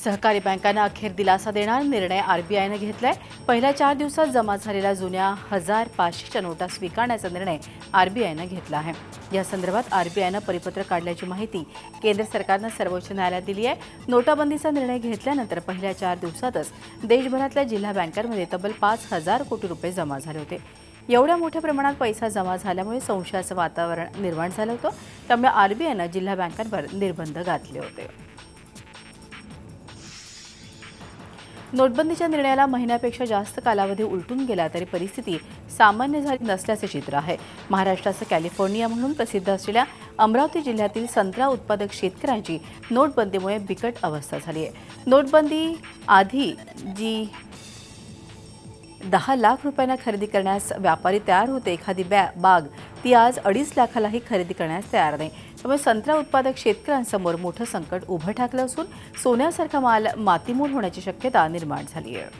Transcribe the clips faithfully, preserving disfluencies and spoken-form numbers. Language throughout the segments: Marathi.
सहकारी बँकांना अखेर दिलासा देणार निर्णय आरबीआयने घेतलाय। पहिल्या चार दिवसात जमा झालेल्या जुन्या हजार पाचशेच्या नोटा स्वीकारण्याचा निर्णय आरबीआयने घेतला आहे। या संदर्भात आरबीआयने परिपत्र काढल्याची माहिती केंद्र सरकारने सर्वोच्च न्यायालयात दिली आहे। नोटाबंदीचा निर्णय घेतल्यानंतर पहिल्या चार दिवसातच देशभरातल्या जिल्हा बँकांमध्ये तब्बल पाच हजार कोटी रुपये जमा झाले होते। एवढ्या मोठ्या प्रमाणात पैसा जमा झाल्यामुळे संशयाचं वातावरण निर्माण झालं होतं। त्यामुळे आरबीआयने जिल्हा बँकांवर निर्बंध घातले होते। नोटबंदीच्या निर्णयाला महिन्यापेक्षा जास्त कालावधी उलटून गेला तरी परिस्थिती सामान्य झाली नसल्याचे चित्र आहे। महाराष्ट्राचं कॅलिफोर्निया म्हणून प्रसिद्ध असलेल्या अमरावती जिल्ह्यातील संत्रा उत्पादक शेतकऱ्यांची नोटबंदीमुळे बिकट अवस्था झाली आहे। नोटबंदी आधी जी दहा लाख रुपयांना खरेदी करण्यास व्यापारी तयार होते, एखादी बाग ती आज अडीच लाखालाही खरेदी करण्यास तयार नाही। त्यामुळे संत्रा उत्पादक शेतकऱ्यांसमोर मोठं संकट उभं ठाकलं असून सोन्यासारखा माल मातीमोल होण्याची शक्यता निर्माण झाली आहे।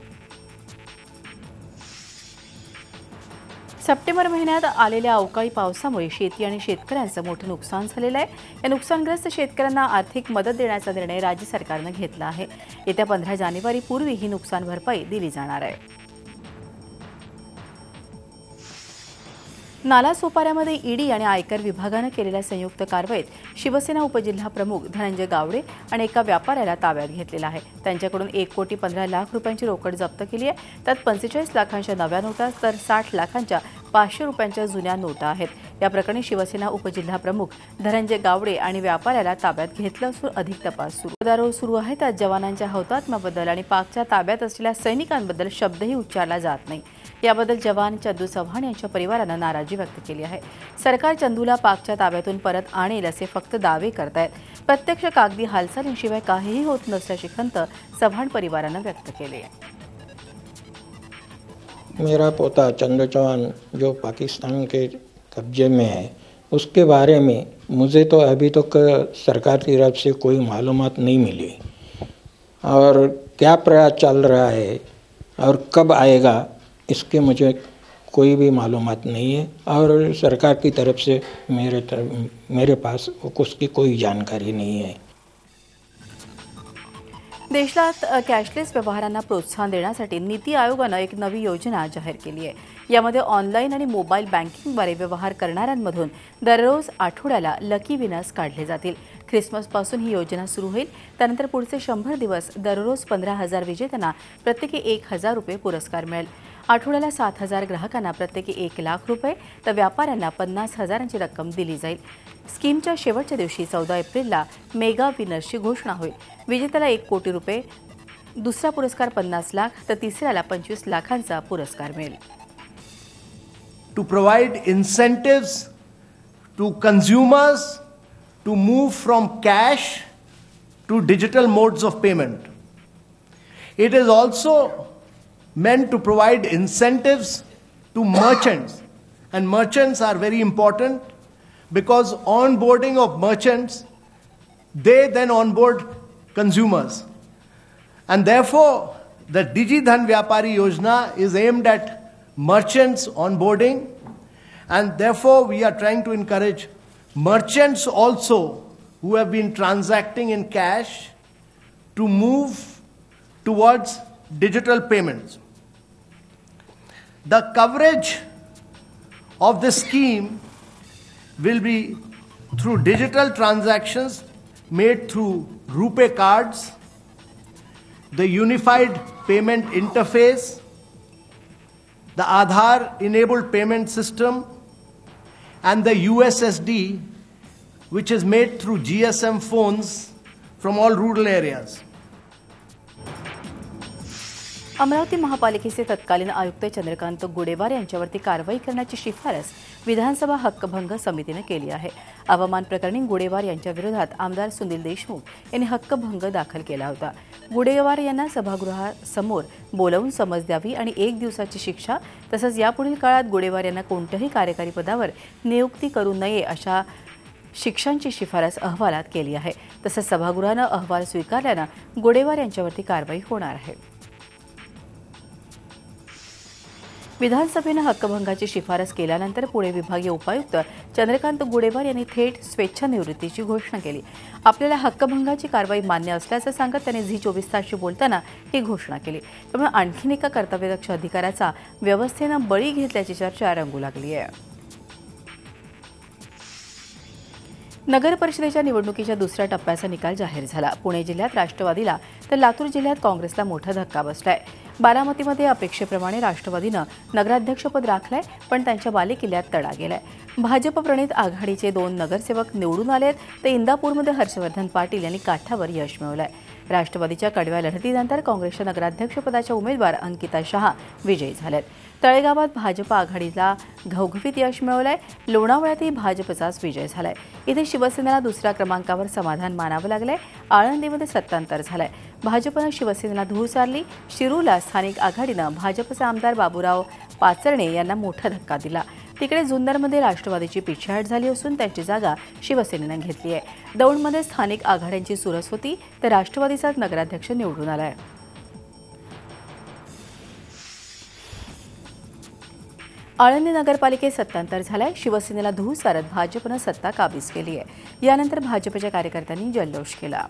सप्टेंबर महिन्यात आलेल्या अवकाळी पावसामुळे शेती आणि शेतकऱ्यांचं मोठं नुकसान झालेलं आहे। या नुकसानग्रस्त शेतकऱ्यांना आर्थिक मदत देण्याचा निर्णय राज्य सरकारने घेतला आहे। येत्या पंधरा जानेवारी पूर्वी ही नुकसान भरपाई दिली जाणार आहे। नालासोपाऱ्यामध्ये ईडी आणि आयकर विभागाने केलेल्या संयुक्त कारवाईत शिवसेना उपजिल्हा प्रमुख धनंजय गावडे आणि एका व्यापाऱ्याला ताब्यात घेतलेला आहे। त्यांच्याकडून एक कोटी पंधरा लाख रुपयांची रोकड जप्त केली आहे। त्यात पंचेचाळीस लाखांच्या नव्या नोटा तर साठ लाखांच्या पाचशे रुपयांच्या जुन्या नोटा आहेत। या प्रकरणी शिवसेना उपजिल्हा प्रमुख धनंजय गावडे आणि व्यापाऱ्याला ताब्यात घेतलं असून अधिक तपास सुरू गदारोळ सुरू आहे। त्यात जवानांच्या हौतात्म्याबद्दल आणि पाकच्या ताब्यात असलेल्या सैनिकांबद्दल शब्दही उच्चारला जात नाही। याबद्दल जवान चंदू चव्हाण यांच्या परिवारानं नाराजी व्यक्त केली आहे। सरकार चंदूला पाकच्या ताब्यातून परत आणेल असे फक्त दावे करतायत। प्रत्यक्ष कागदी हालचालींशिवाय काहीही होत नसल्याची खंत चव्हाण परिवारानं व्यक्त केली आहे। मेरा पोता चंदू चौहान जो पाकिस्तान के कब्जे में है, उसके बारे में मुझे तो अभी तक सरकार की तरफ से कोई मालूमात नहीं मिली और क्या प्रयास चल रहा है और कब आएगा इसके मुझे कोई भी मालूमात नहीं है और सरकार की तरफ से मेरे तरफ मेरे पास उसकी कोई जानकारी नहीं है। देशात कॅशलेस व्यवहारांना प्रोत्साहन देण्यासाठी नीती आयोगाने एक नवी योजना जाहीर केली आहे। यामध्ये ऑनलाईन आणि मोबाईल बँकिंगद्वारे व्यवहार करणाऱ्यांमधून दररोज आठवड्याला लकी विनर्स काढले जातील। ख्रिसमसपासून ही योजना सुरू होईल। त्यानंतर पुढचे शंभर दिवस दररोज पंधरा हजार विजेत्यांना प्रत्येकी एक हजार रुपये पुरस्कार मिळेल। आठवड्याला सात हजार ग्राहकांना प्रत्येकी एक लाख रुपये तर व्यापाऱ्यांना पन्नास हजारांची रक्कम दिली जाईल। स्कीमच्या शेवटच्या दिवशी चौदा एप्रिलला मेगा विनर्सची घोषणा होईल। विजेत्याला एक कोटी रुपये, दुसरा पुरस्कार पन्नास लाख तर तिसऱ्याला पंचवीस लाखांचा पुरस्कार मिळेल। To provide incentives to consumers to move from cash to digital modes of payment. It is also meant to provide incentives to merchants, and merchants are very important because onboarding of merchants, they then onboard consumers, and therefore the DigiDhan Vyapari Yojana is aimed at merchants onboarding, and therefore we are trying to encourage merchants also who have been transacting in cash to move towards digital payments. The coverage of the scheme will be through digital transactions made through RuPay cards, the Unified Payment Interface, the Aadhaar-enabled payment system, and the U S S D, which is made through G S M phones from all rural areas. Amravati महापालिकेचे तत्कालीन आयुक्त चंद्रकांत गुडेवार यांच्यावरती कारवाई करण्याची शिफारस विधानसभा हक्कभंग समितीने केली आहे। अवमान प्रकरणी गुडेवार यांच्या विरोधात आमदार सुनील देशमुख यांनी हक्कभंग दाखल केला होता। गुडेवार यांना सभागृहासमोर बोलावून समज द्यावी आणि एक दिवसाची शिक्षा तसंच यापुढील काळात गुडेवार यांना कोणत्याही कार्यकारी पदावर नियुक्ती करू नये अशा शिक्षांची शिफारस अहवालात केली आहे। तसंच सभागृहाने अहवाल स्वीकारल्याने गुडेवार यांच्यावरती कारवाई होणार आहे। विधानसभेनं हक्कभंगाची शिफारस केल्यानंतर पुणे विभागीय उपायुक्त चंद्रकांत गुडेवार यांनी थेट स्वेच्छानिवृत्तीची घोषणा केली। आपल्याला हक्कभंगाची कारवाई मान्य असल्याचं सांगत त्यांनी झी चोवीस तासशी बोलताना ही घोषणा केली। त्यामुळे आणखीन एका कर्तव्यदक्ष अधिकाऱ्याचा व्यवस्थेनं बळी घेतल्याची चर्चा रंगू लागली आहे। नगर परिषदेच्या निवडणुकीच्या दुसऱ्या टप्प्याचा निकाल जाहीर झाला। पुणे जिल्ह्यात राष्ट्रवादीला तर लातूर जिल्ह्यात काँग्रेसला मोठा धक्का बसलाय। बारामतीमध्ये अपेक्षेप्रमाणे राष्ट्रवादीनं नगराध्यक्षपद राखलंय, पण त्यांच्या बालेकिल्ल्यात तडा गेलाय। भाजप प्रणित आघाडीचे दोन नगरसेवक निवडून आलेत, तर इंदापूरमध्ये हर्षवर्धन पाटील यांनी काठावर यश मिळवलंय। राष्ट्रवादीच्या कडव्या लढतीनंतर काँग्रेसच्या नगराध्यक्षपदाच्या उमेदवार अंकिता शहा विजयी झालेत। तळेगावात भाजप आघाडीला घवघवीत यश मिळवलंय। लोणावळ्यातही भाजपचाच विजय झालाय। इथे शिवसेनेला दुसऱ्या क्रमांकावर समाधान मानावं लागलंय। आळंदीमध्ये सत्तांतर झालंय। भाजपनं शिवसेनेला धूळ चारली। शिरूरला स्थानिक आघाडीनं भाजपचे आमदार बाबूराव पाचरणे यांना मोठा धक्का दिला। तिकडे जुन्नरमध्ये राष्ट्रवादीची पिछेहाट झाली असून त्यांची जागा शिवसेनेनं घेतली आहे। दौंडमध्ये स्थानिक आघाड्यांची चुरस होती, तर राष्ट्रवादीचाच नगराध्यक्ष निवडून आलाय। आळंदी नगरपालिकेत सत्तांतर झालंय। शिवसेनेला धूळ सारत भाजपनं सत्ता काबीज केली आहे। यानंतर भाजपच्या कार्यकर्त्यांनी जल्लोष केला।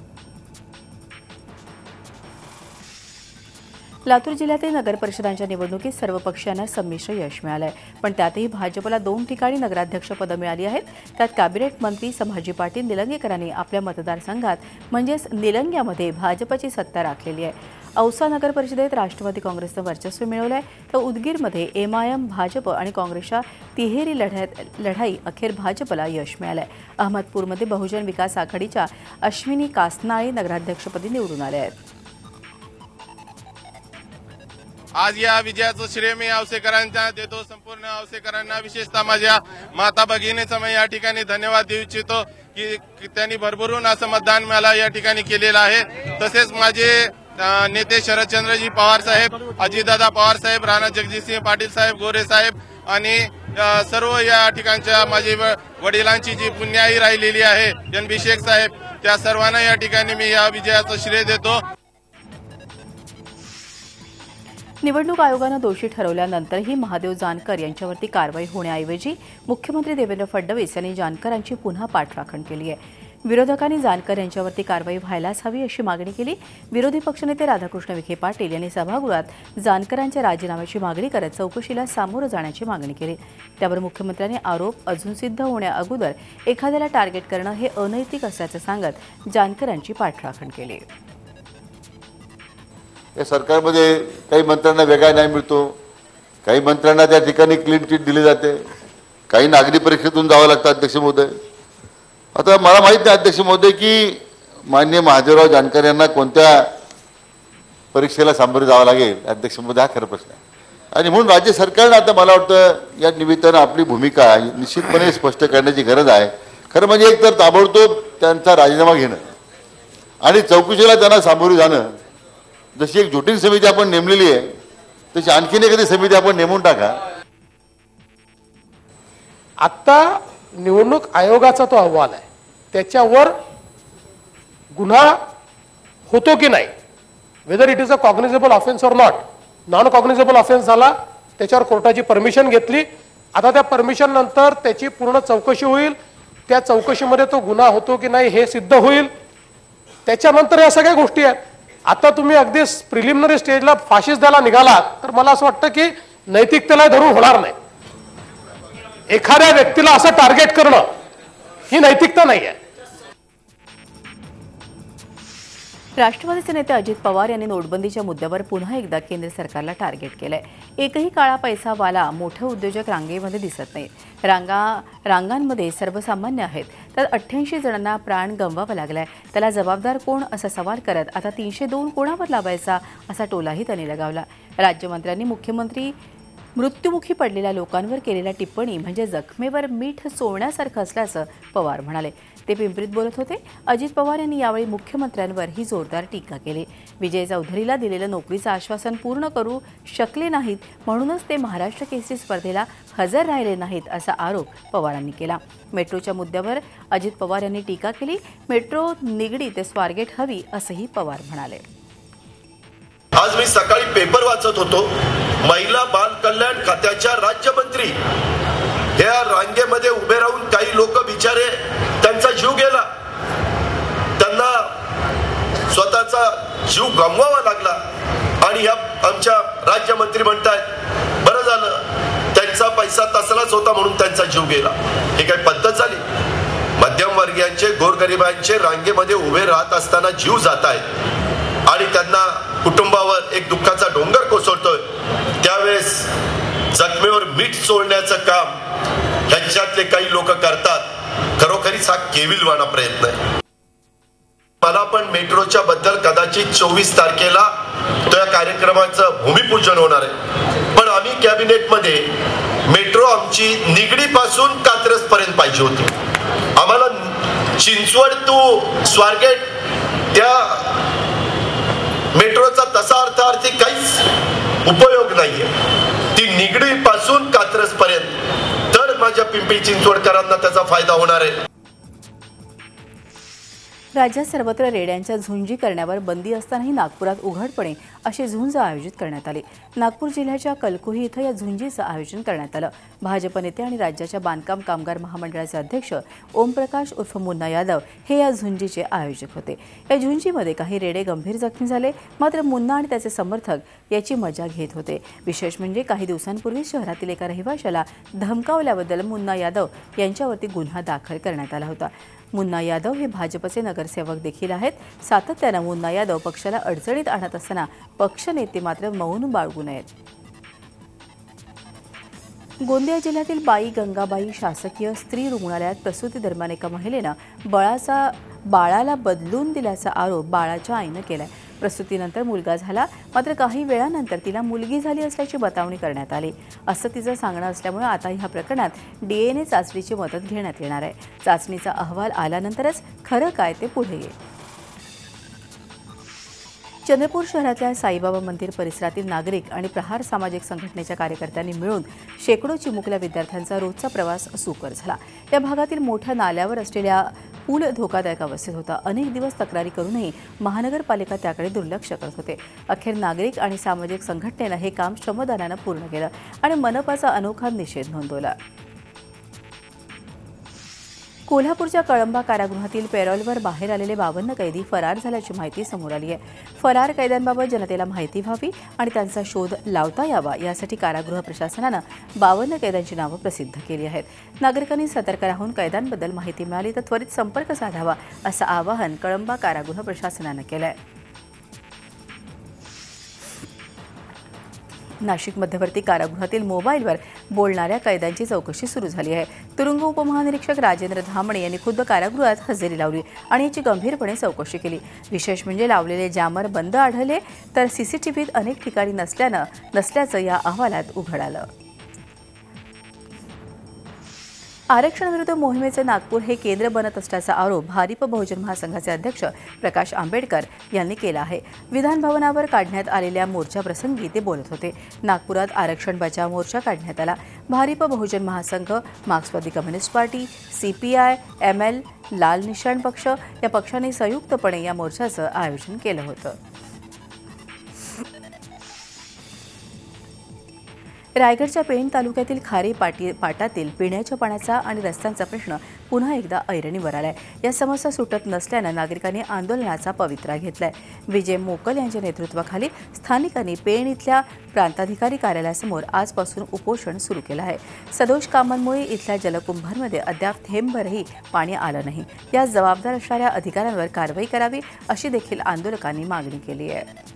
लातूर जिल्ह्यातील नगरपरिषदांच्या निवडणुकीत सर्व पक्षांना संमिश्र यश मिळालंय, पण त्यातही भाजपला दोन ठिकाणी नगराध्यक्षपदं मिळाली आहेत। त्यात कॅबिनेट मंत्री संभाजी पाटील निलंगेकरांनी आपल्या मतदारसंघात म्हणजेच निलंग्यामध्ये भाजपची सत्ता राखलेली आहे। औसा नगर परिषदेत राष्ट्रवादी काँग्रेसनं वर्चस्व मिळवलंय, तर उदगीरमध्ये एमआयएम भाजप आणि काँग्रेसच्या तिहेरी लढ्यात लढाई अखेर भाजपला यश मिळालंय। अहमदपूरमध्ये बहुजन विकास आघाडीच्या अश्विनी कासनाळे नगराध्यक्षपदी निवडून आल्या आहेत। आज या विजयाचं श्रेय मी औसेकरांना देतो। संपूर्ण औसेकरांना, विशेषतः माझ्या माता भगिनीचा मी या ठिकाणी धन्यवाद देऊ इच्छितो की त्यांनी भरभरून असं मतदान मला या ठिकाणी केलेलं आहे। तसेच माझे नेते शरदचंद्रजी पवार साहेब, अजितदादा पवार साहेब, राणा जगजितसिंह पाटील साहेब, गोरे साहेब आणि सर्व या ठिकाणच्या माझे वडिलांची जी पुण्याई राहिलेली आहे एन बी शेख साहेब, त्या सर्वांना या ठिकाणी मी या विजयाचं श्रेय देतो। निवडणूक आयोगानं दोषी ठरवल्यानंतरही महादेव जानकर यांच्यावरती कारवाई होण्याऐवजी मुख्यमंत्री देवेंद्र फडणवीस यांनी जानकरांची पुन्हा पाठराखण केली आहे। विरोधकांनी जानकर यांच्यावरती कारवाई व्हायलाच हवी अशी मागणी केली। विरोधी पक्षनेते राधाकृष्ण विखे पाटील यांनी सभागृहात जानकरांच्या राजीनाम्याची मागणी करत चौकशीला सामोरं जाण्याची मागणी केली। त्यावर मुख्यमंत्र्यांनी आरोप अजून सिद्ध होण्याअगोदर एखाद्याला टार्गेट करणं हे अनैतिक असल्याचं सांगत जानकरांची पाठराखण केली। या सरकारमध्ये काही मंत्र्यांना वेगळा न्याय मिळतो, काही मंत्र्यांना त्या ठिकाणी क्लीन चिट दिली जाते, काही नागरी परीक्षेतून जावं लागतं। अध्यक्ष महोदय, आता मला माहीत नाही अध्यक्ष महोदय की माननीय महादेवराव जानकर यांना कोणत्या परीक्षेला सामोरे जावं लागेल। अध्यक्ष महोदय, हा खरा प्रश्न आहे आणि म्हणून राज्य सरकारनं आता मला वाटतं या निमित्तानं आपली भूमिका निश्चितपणे स्पष्ट करण्याची गरज आहे। खरं म्हणजे एक तर ताबडतोब त्यांचा राजीनामा घेणं आणि चौकशीला त्यांना सामोरे जाणं। जशी एक जटिल समिती आपण नेमलेली आहे तशी आणखीन एखादी समिती आपण नेमून टाका। आता निवडणूक आयोगाचा तो अहवाल आहे, त्याच्यावर गुन्हा होतो की नाही, whether it is a cognizable offence or not, non cognizable offence झाला, त्याच्यावर कोर्टाची परमिशन घेतली। आता त्या परमिशन नंतर त्याची पूर्ण चौकशी होईल, त्या चौकशीमध्ये तो गुन्हा होतो की नाही हे सिद्ध होईल। त्याच्यानंतर या सगळ्या गोष्टी आहेत। आता तुम्ही अगदी प्रिलिमिनरी स्टेजला फाशीस द्यायला निघालात तर मला असं वाटतं की नैतिकतेला धरून होणार नाही। एखाद्या व्यक्तीला असं टार्गेट करणं ही नैतिकता नाही आहे। राष्ट्रवादीचे नेते अजित पवार यांनी नोटबंदीच्या मुद्द्यावर पुन्हा एकदा केंद्र सरकारला टार्गेट केलंय। एकही काळा पैसावाला मोठे उद्योजक रांगेमध्ये दिसत नाही। रांगा रांगांमध्ये सर्वसामान्य आहेत, तर अठ्ठ्याऐंशी जणांना प्राण गमवावा लागलाय। त्याला जबाबदार कोण असा सवाल करत आता तीनशे दोन कोणावर लावायचा असा टोलाही त्यांनी लगावला। राज्यमंत्र्यांनी मुख्यमंत्री मृत्युमुखी पडलेल्या लोकांवर केलेल्या टिप्पणी म्हणजे जखमेवर मीठ चोळण्यासारखं असल्याचं पवार म्हणाले। ते पिंपरीत बोलत होते। अजित पवार यांनी यावेळी मुख्यमंत्र्यांवरही जोरदार टीका केली। विजय चौधरीला दिलेलं नोकरीचं आश्वासन पूर्ण करू शकले नाहीत, म्हणूनच ते महाराष्ट्र केसरी स्पर्धेला हजर राहिले नाहीत असा आरोप पवारांनी केला। मेट्रोच्या मुद्द्यावर अजित पवार यांनी टीका केली। मेट्रो निगडी ते स्वारगेट हवी असंही पवार म्हणाले। आज मी सकाळी पेपर वाचत होतो, महिला बाल कल्याण खात्याच्या राज्यमंत्री या रांगेमध्ये उभे राहून काही लोक बिचारे त्यांचा जीव गेला, त्यांना स्वतःचा जीव गमवावा लागला आणि या आमच्या राज्यमंत्री म्हणतायत बरं झालं त्यांचा पैसा तसलाच होता म्हणून त्यांचा जीव गेला. ही काय पद्धत झाली? मध्यमवर्गीयांचे गोरगरिबांचे रांगेमध्ये उभे राहत असताना जीव जात आहेत आणि त्यांना कुटुंबावर एक दुःखाचा डोंगर कोसळतोय. त्यावेळेस जखमेवर मीठ चोळण्याचं काम ह्यांच्यातले काही लोक करतात. खरोखरीच हा केविलवाणा प्रयत्न आहे. मला पण मेट्रोच्या बद्दल कदाचित चोवीस तारखेला त्या कार्यक्रमाचं भूमिपूजन होणार आहे, पण आम्ही कॅबिनेटमध्ये मेट्रो आमची निगडीपासून कात्रज पर्यंत पाहिजे होती. आम्हाला चिंचवड टू स्वारगेट त्या मेट्रोचा तसा अर्थार्थी काहीच उपयोग नाहीये. ती निगडी पासून कात्रज पर्यंत तर माझ्या पिंपरी चिंचवडकरांना त्याचा फायदा होणार आहे. राज्यात सर्वत्र रेड्यांच्या झुंजी करण्यावर बंदी असतानाही नागपुरात उघडपणे अशी झुंज आयोजित करण्यात आली. नागपूर जिल्ह्याच्या कलकुही इथं या झुंजीचं आयोजन करण्यात आलं. भाजप नेते आणि राज्याच्या बांधकाम कामगार महामंडळाचे अध्यक्ष ओमप्रकाश उर्फ मुन्ना यादव हे या झुंजीचे आयोजक होते. या झुंजीमध्ये काही रेडे गंभीर जखमी झाले, मात्र मुन्ना आणि त्याचे समर्थक याची मजा घेत होते. विशेष म्हणजे काही दिवसांपूर्वी शहरातील एका रहिवाशाला धमकावल्याबद्दल मुन्ना यादव यांच्यावरती गुन्हा दाखल करण्यात आला होता. मुन्ना यादव हे भाजपचे नगरसेवक देखील आहेत. सातत्यानं मुन्ना यादव पक्षाला अडचणीत आणत असताना पक्षनेते मात्र मौन बाळगू नयेत. गोंदिया जिल्ह्यातील बाई गंगाबाई शासकीय स्त्री रुग्णालयात प्रसूती दरम्यान एका महिलेनं बाळाचा बाळाला बदलून दिल्याचा आरोप बाळाच्या आईनं केलाय. प्रसूतीनंतर मुलगा झाला, मात्र काही वेळानंतर तिला मुलगी झाली असल्याची बतावणी करण्यात आली असं तिचं सांगणं असल्यामुळे आता ह्या प्रकरणात डीएनए चाचणीची मदत घेण्यात येणार आहे. चाचणीचा अहवाल आल्यानंतरच खरं काय ते पुढे येईल. चंद्रपूर शहरातल्या साईबाबा मंदिर परिसरातील नागरिक आणि प्रहार सामाजिक संघटनेच्या कार्यकर्त्यांनी मिळून शेकडो चिमुकल्या विद्यार्थ्यांचा रोजचा प्रवास सुकर झाला. या भागातील मोठ्या नाल्यावर असलेल्या पूल धोकादायक अवस्थेत होता. अनेक दिवस तक्रारी करूनही महानगरपालिका त्याकडे दुर्लक्ष करत होते. अखेर नागरिक आणि सामाजिक संघटनेनं हे काम श्रमदानानं पूर्ण केलं आणि मनपाचा अनोखा निषेध नोंदवला. कोल्हापूरच्या कळंबा कारागृहातील पॅरोलवर बाहेर आलेले बावन्न कैदी फरार झाल्याची माहिती समोर आली आहे. फरार कैद्यांबाबत जनतेला माहिती व्हावी आणि त्यांचा शोध लावता यावा यासाठी कारागृह प्रशासनानं बावन्न कैद्यांची नावं प्रसिद्ध केली आहेत. नागरिकांनी सतर्क राहून कैद्यांबद्दल माहिती मिळाली तर त्वरित संपर्क साधावा असं आवाहन कळंबा कारागृह प्रशासनानं केलं आहे. नाशिक मध्यवर्ती कारागृहातील मोबाईलवर बोलणाऱ्या कैद्यांची चौकशी सुरू झाली आहे. तुरुंग उपमहानिरीक्षक राजेंद्र धामणे यांनी खुद्द कारागृहात हजेरी लावली आणि याची गंभीरपणे चौकशी केली. विशेष म्हणजे लावलेले जॅमर बंद आढळले तर सीसीटीव्हीत अनेक ठिकाणी नसल्यानं नसल्याचं या अहवालात उघड आलं. आरक्षणाविरुद्ध मोहिमेचे नागपूर हे केंद्र बनत असल्याचा आरोप भारिप बहुजन महासंघाचे अध्यक्ष प्रकाश आंबेडकर यांनी केला आहे. विधान भवनावर काढण्यात आलेल्या मोर्चाप्रसंगी ते बोलत होते. नागपुरात आरक्षण बचाव मोर्चा काढण्यात आला. भारिप बहुजन महासंघ, मार्क्सवादी कम्युनिस्ट पार्टी, सीपीआय, एमएल, लाल निशाण पक्ष या पक्षांनी संयुक्तपणे या मोर्चाचं आयोजन केलं होतं. रायगडच्या पेण तालुक्यातील खारी पाटी पाटातील पिण्याच्या पाण्याचा आणि रस्त्यांचा प्रश्न पुन्हा एकदा ऐरणीवर आलाय. या समस्या सुटत नसल्यानं नागरिकांनी आंदोलनाचा पवित्रा घेतलाय. विजय मोकल यांच्या नेतृत्वाखाली स्थानिकांनी पेण इथल्या प्रांताधिकारी कार्यालयासमोर आजपासून उपोषण सुरू केलं आहे. सदोष कामांमुळे इथल्या जलकुंभांमध्ये अद्याप थेंबभरही पाणी आलं नाही. या जबाबदार असणाऱ्या अधिकाऱ्यांवर कारवाई करावी अशी देखील आंदोलकांनी मागणी केली आहे.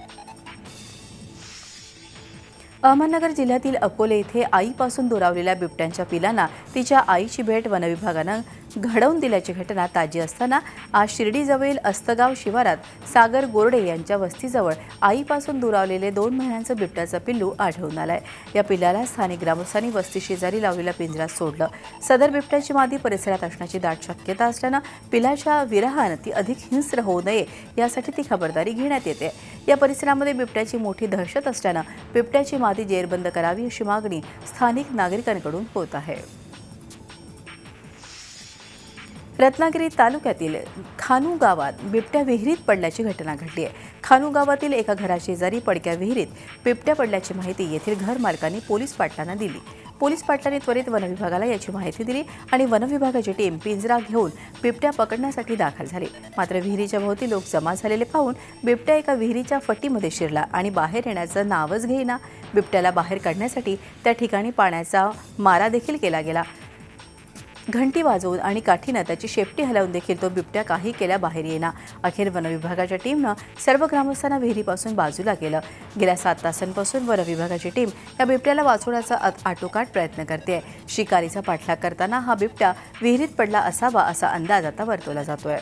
अहमदनगर जिल्ह्यातील अकोले इथे आईपासून दुरावलेल्या बिबट्यांच्या पिलांना तिच्या आईची भेट वनविभागानं घडवून दिल्याची घटना ताजी असताना आज शिर्डीजवळील अस्तगाव शिवारात सागर गोरडे यांच्या वस्तीजवळ आईपासून दुरावलेले दोन महिन्यांचं बिबट्याचं पिल्लू आढळून आलंय. या पिल्लाला स्थानिक ग्रामस्थांनी वस्ती शेजारी लावलेल्या पिंजऱ्यात सोडलं. सदर बिबट्याची मादी परिसरात असण्याची दाट शक्यता असल्यानं पिलाच्या विरहानं ती अधिक हिंस्र होऊ नये यासाठी ती खबरदारी घेण्यात येते. या परिसरामध्ये बिबट्याची मोठी दहशत असल्यानं बिबट्याची मादी जेरबंद करावी अशी मागणी स्थानिक नागरिकांकडून होत आहे. रत्नागिरी तालुक्यातील खानू गावात बिबट्या विहिरीत पडल्याची घटना घडली आहे. खानू गावातील एका घराशेजारी पडक्या विहिरीत बिबट्या पडल्याची माहिती येथील घर मालकांनी पोलीस पाटलांना दिली. पोलीस पाटलांनी त्वरित वनविभागाला याची माहिती दिली आणि वनविभागाची टीम पिंजरा घेऊन बिबट्या पकडण्यासाठी दाखल झाली. मात्र विहिरीच्या भोवती लोक जमा झालेले पाहून बिबट्या एका विहिरीच्या फटीमध्ये शिरला आणि बाहेर येण्याचं नावच घेईना. बिबट्याला बाहेर काढण्यासाठी त्या ठिकाणी पाण्याचा मारा देखील केला गेला. घंटी वाजवून आणि काठीनं त्याची शेपटी हलवून देखील तो बिबट्या काही केल्या बाहेर येईना. अखेर वनविभागाच्या टीमनं सर्व ग्रामस्थांना विहिरीपासून बाजूला केलं. गेल्या सात तासांपासून वनविभागाची टीम या बिबट्याला वाचवण्याचा आटोकाट प्रयत्न करते. शिकारीचा पाठलाग करताना हा बिबट्या विहिरीत पडला असावा असा अंदाज आता वर्तवला जातोय.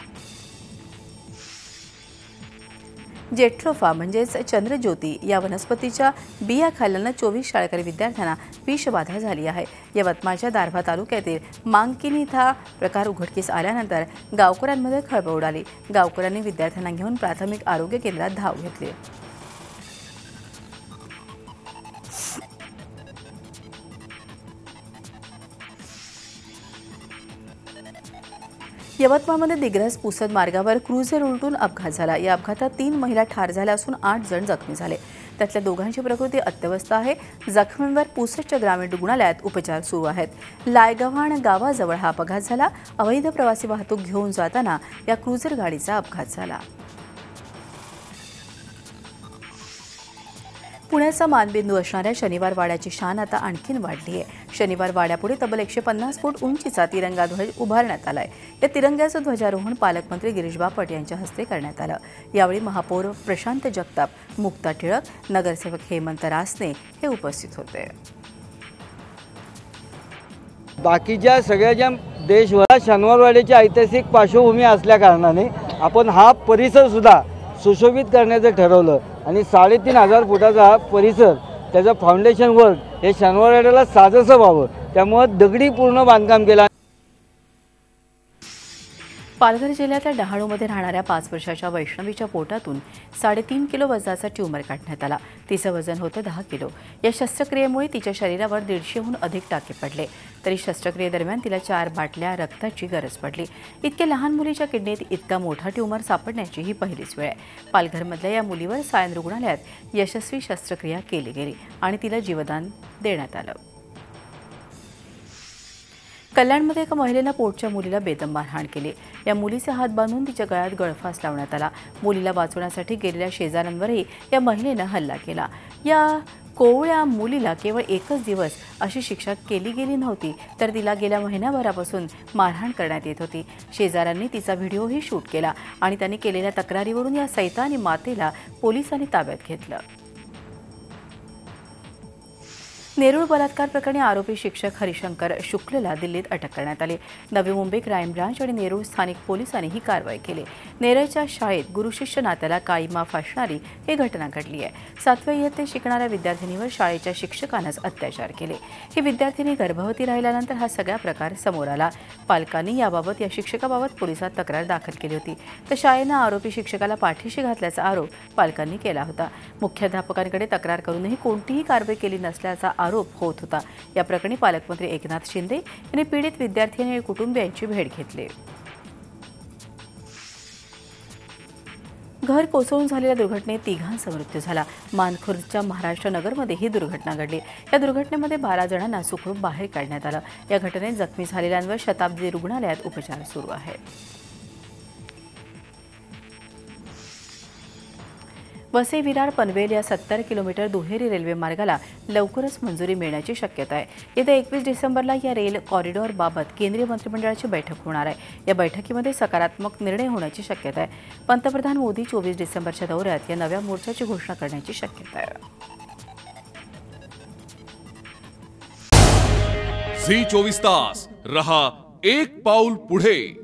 जेट्रोफा म्हणजेच चंद्रज्योती या वनस्पतीच्या बिया खाल्ल्यानं चोवीस शाळकरी विद्यार्थ्यांना विषबाधा झाली आहे. यवतमाळच्या दारव्हा तालुक्यातील मांकिनी इथं प्रकार उघडकीस आल्यानंतर गावकऱ्यांमध्ये खळबळ उडाली. गावकऱ्यांनी विद्यार्थ्यांना घेऊन प्राथमिक आरोग्य केंद्रात धाव घेतली. यवतमाळमध्ये दिग्रस पुसद मार्गावर क्रुझर उलटून अपघात झाला. या अपघातात तीन महिला ठार झाल्या असून आठ जण जखमी झाले. त्यातल्या दोघांची प्रकृती अत्यवस्थ आहे. जखमींवर पुसदच्या ग्रामीण रुग्णालयात उपचार सुरू आहेत. लायगव्हाण गावाजवळ हा अपघात झाला. अवैध प्रवासी वाहतूक घेऊन जाताना या क्रुझर गाडीचा अपघात झाला. पुण्याचा मानबिंदू असणाऱ्या शनिवार वाड्याची शान आता आणखीन वाढली आहे. शनिवार वाड्यापुढे तब्बल एकशे पन्नास फूट उंचीचा तिरंगा ध्वज उभारण्यात आलाय. या तिरंग्याचं ध्वजारोहण पालकमंत्री गिरीश बापट यांच्या हस्ते करण्यात आलं. यावेळी महापौर प्रशांत जगताप, मुक्ता टिळक, नगरसेवक हेमंत रासने हे उपस्थित होते. बाकीच्या सगळ्या ज्या देशभरात शनिवारवाड्याची ऐतिहासिक पार्श्वभूमी असल्या कारणाने आपण हा परिसर सुद्धा सुशोभित करण्याचं ठरवलं आणि साडेतीन हजार फुटाचा हा परिसर त्याचं फाउंडेशन वर्क हे शनिवारवाड्याला साजसं व्हावं त्यामुळं दगडी पूर्ण बांधकाम केलं. पालघर जिल्ह्यातल्या डहाणूमध्ये राहणाऱ्या पाच वर्षाच्या वैष्णवीच्या पोटातून साडेतीन किलो वजनाचा ट्यूमर काढण्यात आला. तिचं वजन होतं दहा किलो. या शस्त्रक्रियेमुळे तिच्या शरीरावर दीडशेहून अधिक टाके पडले. तरी शस्त्रक्रियेदरम्यान तिला चार बाटल्या रक्ताची गरज पडली. इतक्या लहान मुलीच्या किडनीत इतका मोठा ट्यूमर सापडण्याची ही पहिलीच वेळ आहे. पालघरमधल्या या मुलीवर सायन रुग्णालयात यशस्वी शस्त्रक्रिया केली गेली आणि तिला जीवदान देण्यात आलं. कल्याणमध्ये एका महिलेनं पोटच्या मुलीला बेदम मारहाण केली. या मुलीचे हात बांधून तिच्या गळ्यात गळफास लावण्यात आला. मुलीला वाचवण्यासाठी गेलेल्या शेजाऱ्यांवरही या महिलेनं हल्ला केला. या कोवळ्या मुलीला केवळ एकच दिवस अशी शिक्षा केली गेली नव्हती, तर तिला गेल्या महिन्याभरापासून मारहाण करण्यात येत होती. शेजाऱ्यांनी तिचा व्हिडिओही शूट केला आणि त्यांनी केलेल्या तक्रारीवरून या सैतानी मातेला पोलिसांनी ताब्यात घेतलं. नेरूळ बलात्कार प्रकरणी आरोपी शिक्षक हरिशंकर शुक्लला दिल्लीत अटक करण्यात आली. नवी मुंबई क्राईम ब्रांच आणि नेरूळ स्थानिक पोलिसांनी ही कारवाई केली. नेरळच्या शाळेत गुरुशिष्य नात्याला काळीमा फासणारी ही घटना घडली आहे. सातव्या इयत्तेत शिकणाऱ्या विद्यार्थिनीवर शाळेच्या शिक्षकानंच अत्याचार केले. ही विद्यार्थिनी गर्भवती राहिल्यानंतर हा सगळा प्रकार समोर आला. पालकांनी याबाबत या शिक्षकाबाबत पोलिसात तक्रार दाखल केली होती. तर शाळेनं आरोपी शिक्षकाला पाठीशी घातल्याचा आरोप पालकांनी केला होता. मुख्याध्यापकांकडे तक्रार करूनही कोणतीही कारवाई केली नसल्याचा आरोप होत होता. या प्रकरणी पालकमंत्री एकनाथ शिंदे यांनी पीडित विद्यार्थी आणि कुटुंबियांची भेट घेतली. घर कोसळून झालेल्या दुर्घटनेत तिघांचा मृत्यू झाला. मानखुर्दच्या महाराष्ट्र नगरमध्ये ही दुर्घटना घडली. या दुर्घटनेमध्ये बारा जणांना सुखरूप बाहेर काढण्यात आलं. या घटनेत जखमी झालेल्यांवर शताब्दी रुग्णालयात उपचार सुरू आहेत. वसई विरार पनवेल या सत्तर किलोमीटर दुहेरी रेल्वे मार्गाला लवकरच मंजुरी मिळण्याची शक्यता आहे. येत्या एकवीस डिसेंबरला या रेल कॉरिडॉरबाबत केंद्रीय मंत्रिमंडळाची बैठक होणार आहे. या बैठकीमध्ये सकारात्मक निर्णय होण्याची शक्यता आहे. पंतप्रधान मोदी चोवीस डिसेंबरच्या दौऱ्यात या नव्या मोर्चाची घोषणा करण्याची शक्यता आहे. झी चोवीस तास रहा एक पाऊल पुढे.